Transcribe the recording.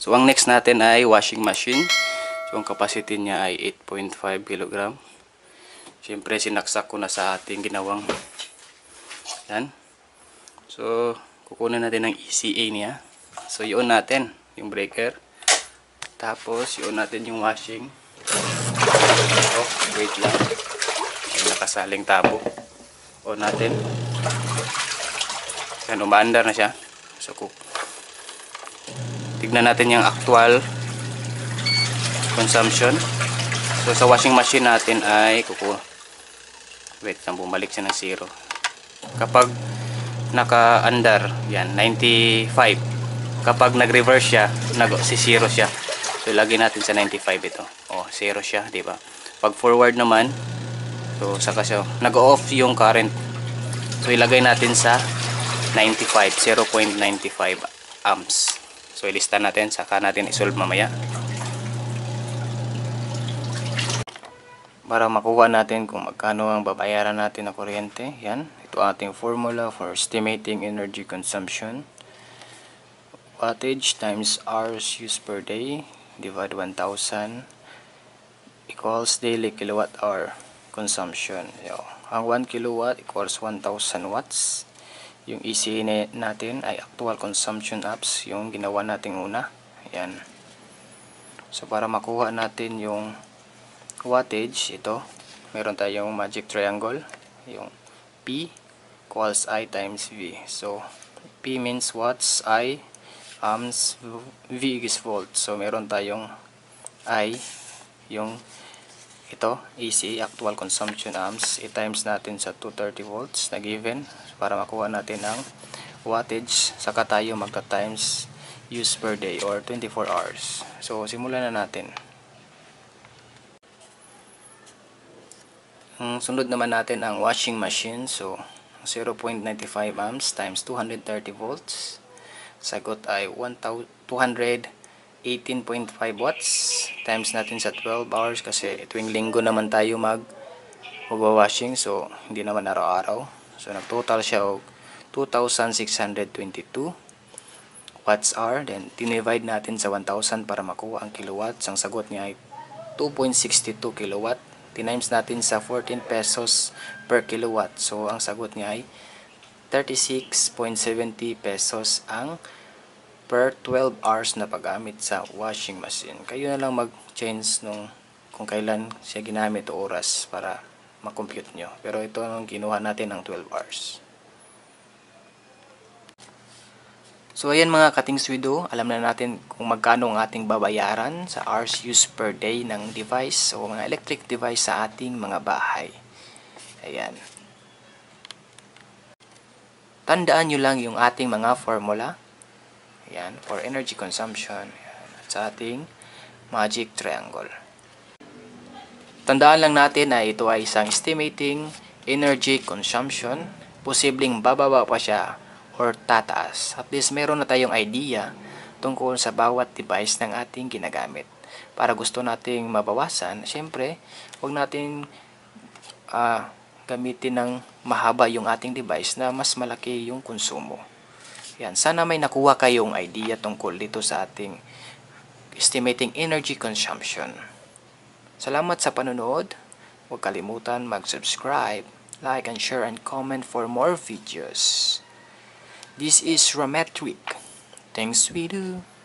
So ang next natin ay washing machine. So ang capacity niya ay 8.5 kg. Siyempre sinaksak ko na sa ating ginawang yan. So kukunin natin ang ECA niya. So yun natin yung breaker. Tapos yun natin yung washing. Oh, wait lang. May nakasaling tabo. O natin. Yan, umaandar na siya. So tignan natin yung actual consumption. So sa washing machine natin ay wait lang, bumalik siya ng 0. Kapag naka-andar, yan, 95. Kapag nag-reverse siya, nag-0 siya. So ilagay natin sa 95 ito. Oh, 0 siya, di ba? Pag forward naman, so saka siya nag-off yung current. So ilagay natin sa 95, 0.95 amps. So ilista natin, saka natin isolve mamaya. Para makuha natin kung magkano ang babayaran natin na kuryente. Yan, ito ating formula for estimating energy consumption. Wattage times hours used per day divide 1000 equals daily kilowatt hour consumption. So, ang 1 kilowatt equals 1000 watts. Yung ECA natin ay actual consumption apps, yung ginawa nating una. Ayan. So para makuha natin yung wattage, ito, meron tayong magic triangle. Yung P equals I times V. So P means watts, I amps, V is volt. So meron tayong I, yung ito, ECA, actual consumption amps, i-times natin sa 230 volts na given para makuha natin ang wattage. Saka tayo magta-times use per day or 24 hours. So simulan na natin. Sunod naman natin ang washing machine. So 0.95 amps times 230 volts. Sagot ay 218.5 watts times natin sa 12 hours kasi tuwing linggo naman tayo magwa-washing, so hindi naman araw-araw. So nagtotal siya og 2,622 watts hour. Then dinivide natin sa 1,000 para makuha ang kilowatts. Ang sagot niya ay 2.62 kilowatt. Tinimes natin sa 14 pesos per kilowatt. So ang sagot niya ay 36.70 pesos ang per 12 hours na paggamit sa washing machine. Kayo na lang mag-change kung kailan siya ginamit o oras para makompute nyo. Pero ito ang kinuha natin ng 12 hours. So ayan mga katings video, alam na natin kung magkano ang ating babayaran sa hours used per day ng device o mga electric device sa ating mga bahay. Ayan. Tandaan nyo lang yung ating mga formula. Ayan, for energy consumption. Ayan, sa ating magic triangle. Tandaan lang natin na ito ay isang estimating energy consumption. Posibleng bababa pa siya or tataas. At least meron na tayong idea tungkol sa bawat device ng ating ginagamit. Para gusto nating mabawasan, syempre, huwag nating gamitin ng mahaba yung ating device na mas malaki yung konsumo. Yan, sana may nakuha kayong idea tungkol dito sa ating estimating energy consumption. Salamat sa panonood. Huwag kalimutan mag-subscribe, like and share and comment for more videos. This is Rametric. Thanks we do.